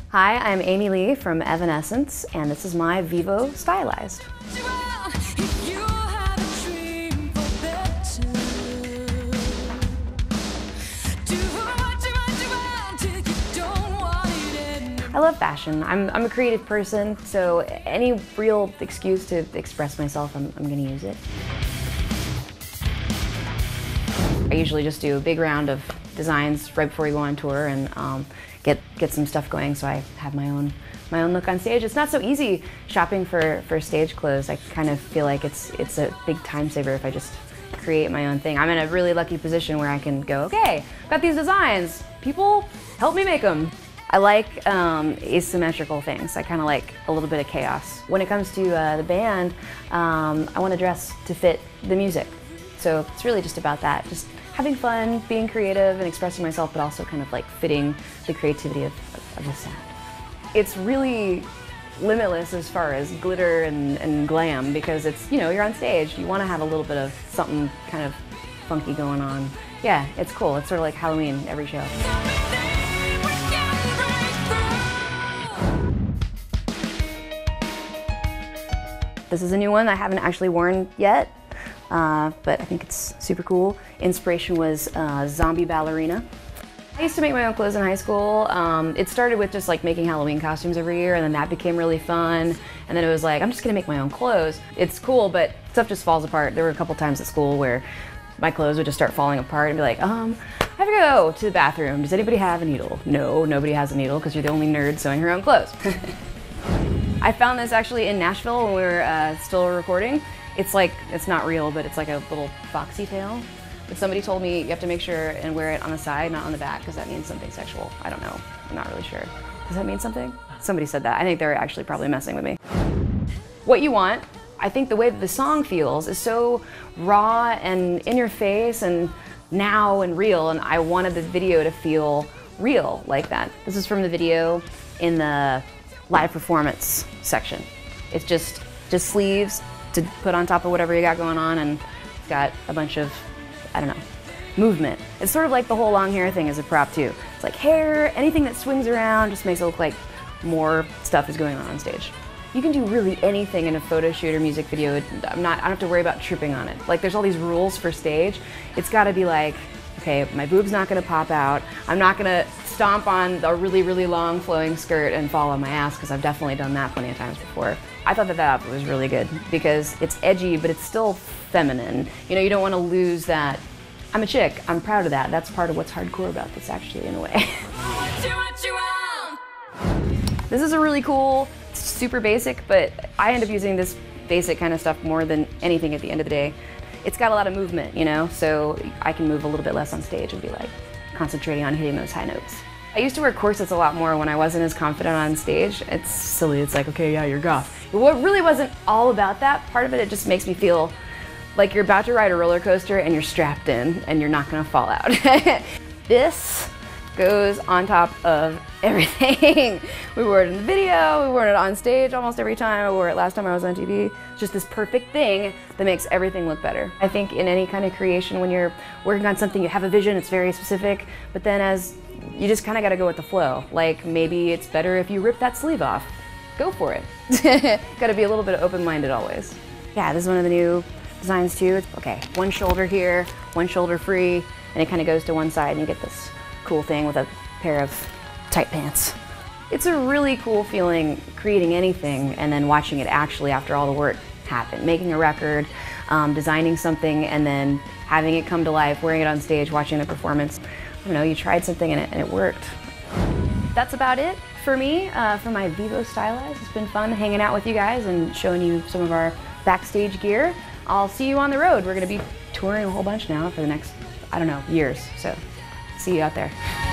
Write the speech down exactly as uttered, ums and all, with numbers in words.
Hi, I'm Amy Lee from Evanescence, and this is my Vevo Stylized. I love fashion. I'm, I'm a creative person, so any real excuse to express myself, I'm, I'm gonna use it. I usually just do a big round of designs right before we go on tour and um, get get some stuff going, so I have my own my own look on stage. It's not so easy shopping for for stage clothes. I kind of feel like it's it's a big time saver if I just create my own thing. I'm in a really lucky position where I can go, okay, got these designs. People, help me make them. I like um, asymmetrical things. I kind of like a little bit of chaos. When it comes to uh, the band, um, I want to dress to fit the music. So it's really just about that. Just having fun, being creative and expressing myself, but also kind of like fitting the creativity of, of, of the sound. It's really limitless as far as glitter and, and glam, because it's, you know, you're on stage. You want to have a little bit of something kind of funky going on. Yeah, it's cool. It's sort of like Halloween every show. This is a new one I haven't actually worn yet, uh, but I think it's super cool. Inspiration was uh, Zombie Ballerina. I used to make my own clothes in high school. Um, it started with just like making Halloween costumes every year, and then that became really fun. And then it was like, I'm just gonna make my own clothes. It's cool, but stuff just falls apart. There were a couple times at school where my clothes would just start falling apart and be like, um, I have to go to the bathroom. Does anybody have a needle? No, nobody has a needle because you're the only nerd sewing her own clothes. I found this actually in Nashville when we were uh, still recording. It's like, it's not real, but it's like a little foxy tail. But somebody told me you have to make sure and wear it on the side, not on the back, because that means something sexual. I don't know, I'm not really sure. Does that mean something? Somebody said that. I think they're actually probably messing with me. What you want, I think the way that the song feels is so raw and in your face and now and real, and I wanted the video to feel real like that. This is from the video in the live performance section. It's just just sleeves to put on top of whatever you got going on, and it's got a bunch of, I don't know, movement. It's sort of like the whole long hair thing as a prop too. It's like hair, anything that swings around just makes it look like more stuff is going on on stage. You can do really anything in a photo shoot or music video. I'm not, I don't have to worry about tripping on it. Like, there's all these rules for stage. It's gotta be like, okay, my boob's not gonna pop out. I'm not gonna stomp on a really, really long flowing skirt and fall on my ass, because I've definitely done that plenty of times before. I thought that that outfit was really good because it's edgy, but it's still feminine. You know, you don't want to lose that. I'm a chick, I'm proud of that. That's part of what's hardcore about this, actually, in a way. What you, what you want? This is a really cool, super basic, but I end up using this basic kind of stuff more than anything at the end of the day. It's got a lot of movement, you know, so I can move a little bit less on stage and be like concentrating on hitting those high notes. I used to wear corsets a lot more when I wasn't as confident on stage. It's silly, it's like, okay, yeah, you're goth. But what really wasn't all about that, part of it, it just makes me feel like you're about to ride a roller coaster and you're strapped in and you're not gonna fall out. This goes on top of everything. We wore it in the video, we wore it on stage almost every time. I wore it last time I was on T V. It's just this perfect thing that makes everything look better. I think in any kind of creation, when you're working on something, you have a vision, it's very specific, but then as you just kind of got to go with the flow. Like, maybe it's better if you rip that sleeve off. Go for it. Got to be a little bit open-minded always. Yeah, this is one of the new designs too. Okay, one shoulder here, one shoulder free, and it kind of goes to one side and you get this cool thing with a pair of tight pants. It's a really cool feeling creating anything and then watching it actually after all the work happen. Making a record, um, designing something, and then having it come to life, wearing it on stage, watching the performance. I don't know, you tried something and it, and it worked. That's about it for me, uh, for my Vevo Stylized. It's been fun hanging out with you guys and showing you some of our backstage gear. I'll see you on the road. We're gonna be touring a whole bunch now for the next, I don't know, years. So see you out there.